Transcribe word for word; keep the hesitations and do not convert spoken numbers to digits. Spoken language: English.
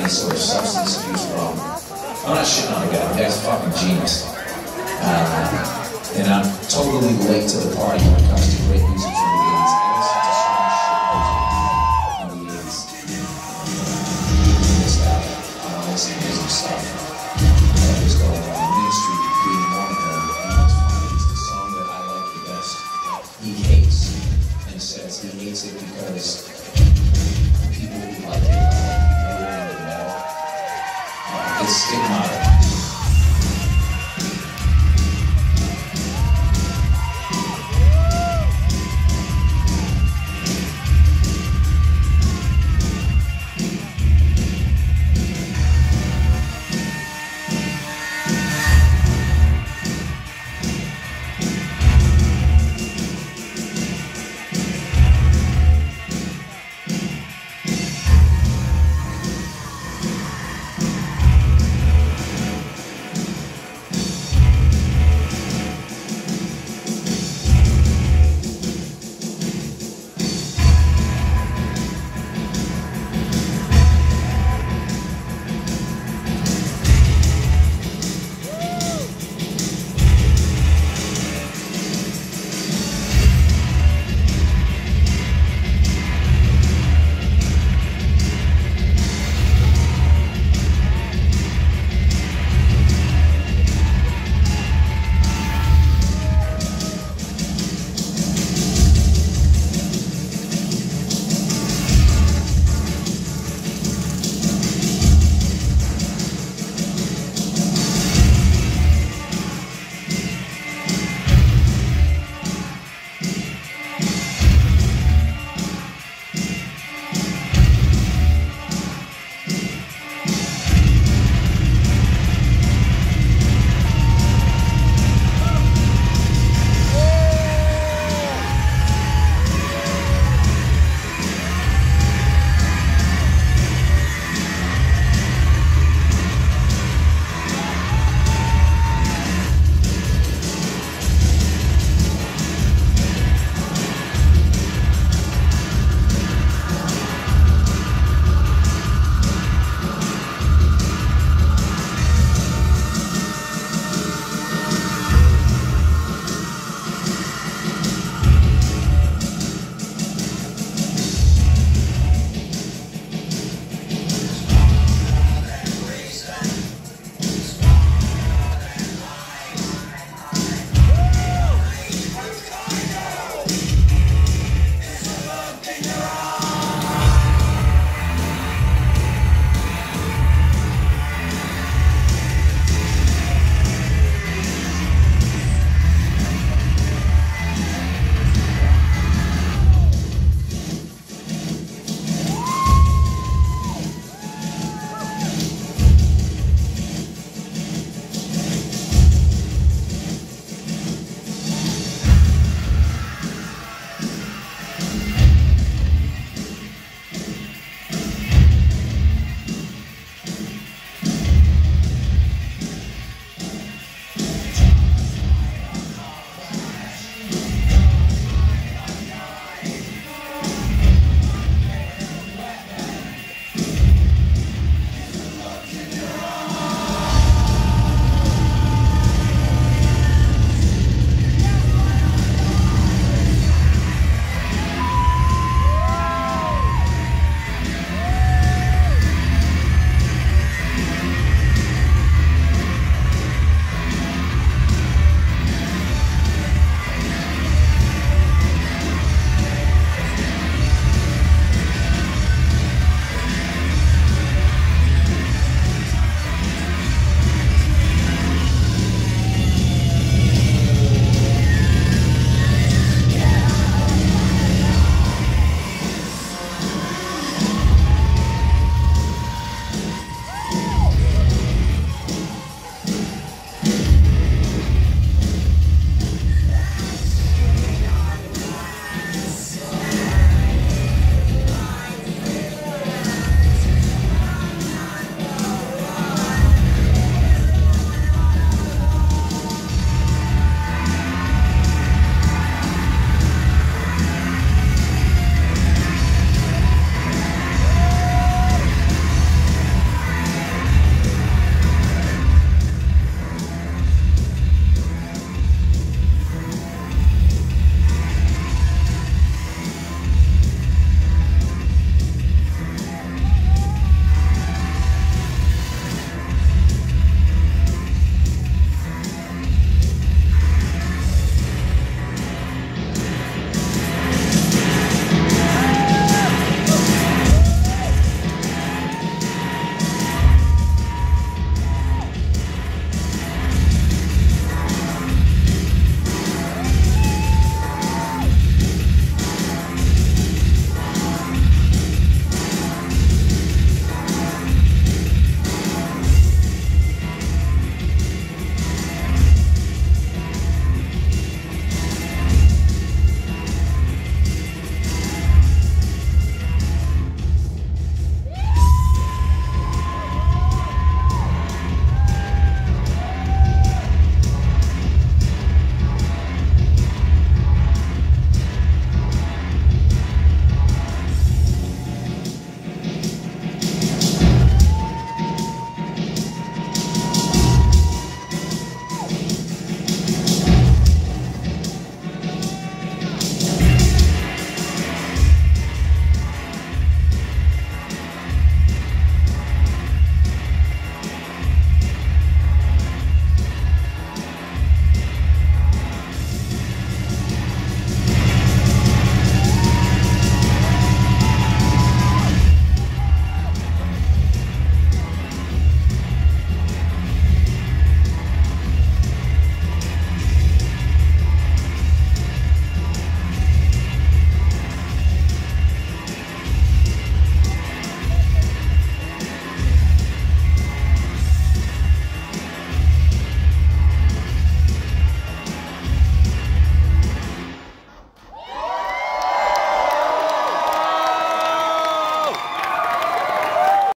any sort of substance abuse problem. I'm not shitting on the guy. The guy's a fucking genius. Uh, and I'm totally late to the party when it comes to great music from the eighties. I listened to so much shit in the eighties. Missed out on all this amazing stuff that was going on. Ministry being one of them. And what's funny is the song that I like the best, he hates, and says he hates it because people who like it are people who are into metal. Uh, it's Stigmata.